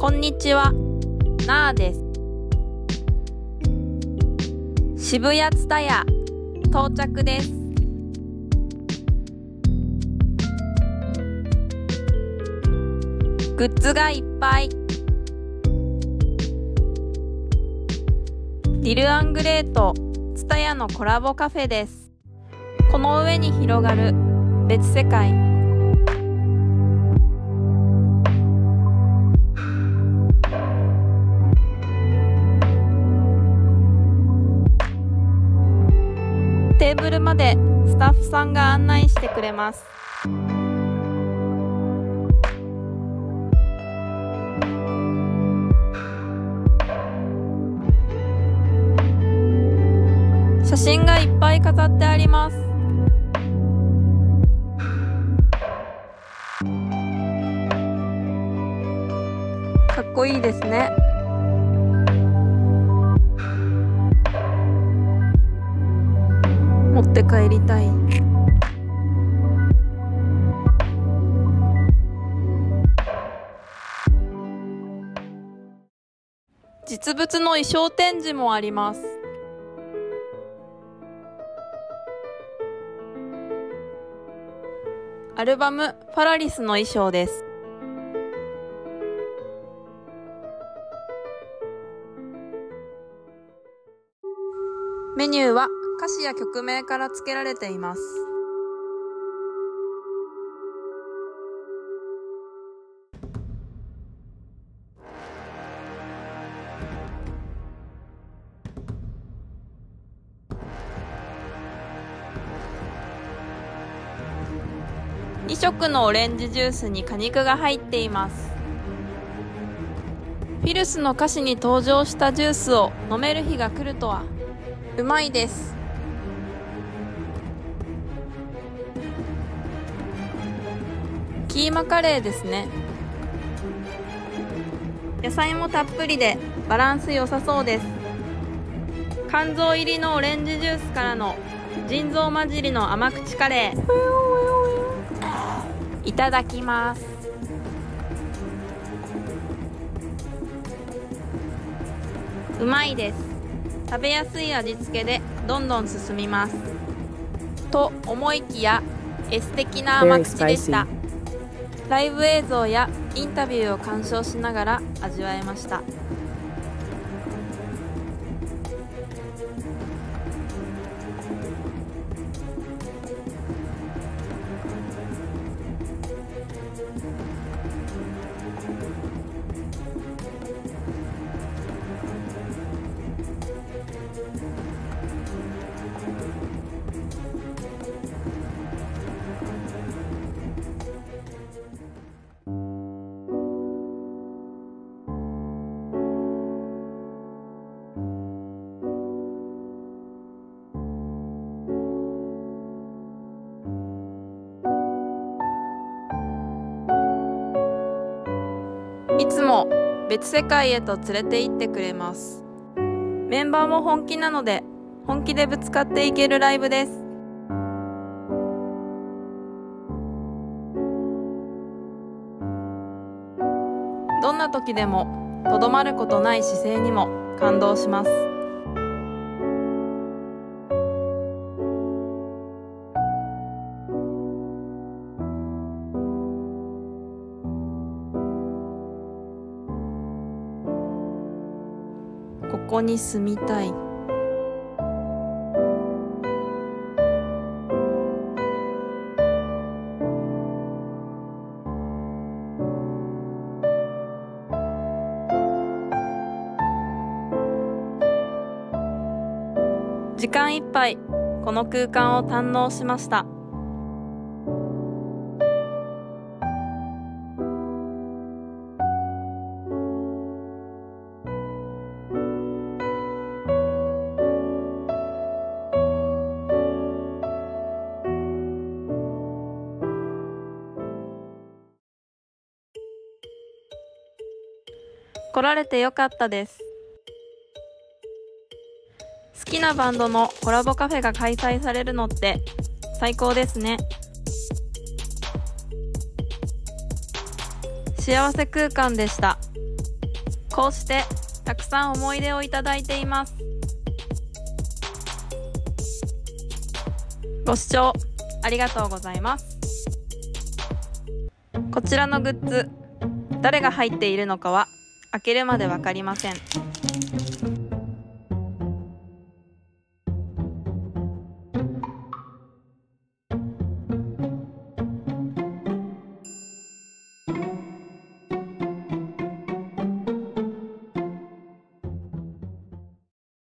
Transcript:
こんにちは、なあです。渋谷ツタヤ到着です。グッズがいっぱい。ディル・アングレーとツタヤのコラボカフェです。この上に広がる別世界。テーブルまでスタッフさんが案内してくれます。写真がいっぱい飾ってあります。かっこいいですね。持って帰りたい。実物の衣装展示もあります。アルバム「パラリス」の衣装です。メニューは歌詞や曲名から付けられています。2色のオレンジジュースに果肉が入っています。フィルスの歌詞に登場したジュースを飲める日が来るとは。うまいです。キーマカレーですね。野菜もたっぷりでバランス良さそうです。肝臓入りのオレンジジュースからの腎臓混じりの甘口カレー。いただきます。うまいです。食べやすい味付けでどんどん進みます。と思いきやエス的な甘口でした。ライブ映像やインタビューを鑑賞しながら味わえました。いつも別世界へと連れて行ってくれます。メンバーも本気なので本気でぶつかっていけるライブです。どんな時でもとどまることない姿勢にも感動します。ここに住みたい。時間いっぱいこの空間を堪能しました。来られてよかったです。好きなバンドのコラボカフェが開催されるのって最高ですね。幸せ空間でした。 こうしてたくさん思い出をいただいています。ご視聴ありがとうございます。こちらのグッズ、誰が入っているのかは開けるまでわかりません。